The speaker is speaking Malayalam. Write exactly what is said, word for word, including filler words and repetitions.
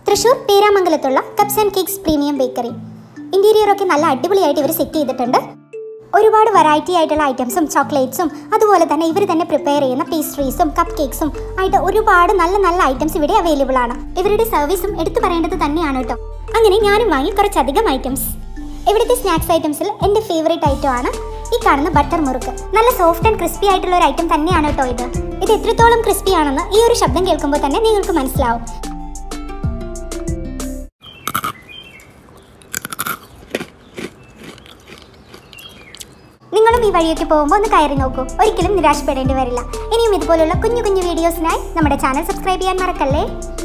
തൃശ്ശൂർ പേരാമംഗലത്തുള്ള cups and cakes premium bakery. ഇന്റീരിയറൊക്കെ നല്ല അടിപൊളിയായിട്ട് ഇവർ സെറ്റ് ചെയ്തിട്ടുണ്ട്. ഒരുപാട് വെറൈറ്റി ആയിട്ടുള്ള ഐറ്റംസും ചോക്ലേറ്റ്സും അതുപോലെ തന്നെ ഇവർ തന്നെ പ്രിപ്പയർ ചെയ്യുന്ന പേസ്ട്രീസും കപ്പ് കേക്ക്സും ആയിട്ട് ഒരുപാട് നല്ല നല്ല ഐറ്റംസ് ഇവിടെ അവൈലബിൾ ആണ്. ഇവരുടെ സർവീസും എടുത്തു പറയേണ്ടത് തന്നെയാണ് കേട്ടോ. അങ്ങനെ ഞാനും വാങ്ങി കുറച്ചധികം ഐറ്റംസ്. ഇവിടുത്തെ സ്നാക്സ് ഐറ്റംസിൽ എൻ്റെ ഫേവറേറ്റ് ഐറ്റം ആണ് ഈ കാണുന്ന ബട്ടർ മുറുക്ക്. നല്ല സോഫ്റ്റ് ആൻഡ് ക്രിസ്പി ആയിട്ടുള്ള ഒരു ഐറ്റം തന്നെയാണ് കേട്ടോ ഇത്. ഇത് എത്രത്തോളം ക്രിസ്പി ആണെന്ന് ഈ ഒരു ശബ്ദം കേൾക്കുമ്പോൾ തന്നെ നിങ്ങൾക്ക് മനസ്സിലാവും. നിങ്ങളും ഈ വഴിയൊക്കെ പോകുമ്പോൾ ഒന്ന് കയറി നോക്കൂ, ഒരിക്കലും നിരാശപ്പെടേണ്ടി വരില്ല. ഇനിയും ഇതുപോലുള്ള കുഞ്ഞു കുഞ്ഞു വീഡിയോസിനായി നമ്മുടെ ചാനൽ സബ്സ്ക്രൈബ് ചെയ്യാൻ മറക്കല്ലേ.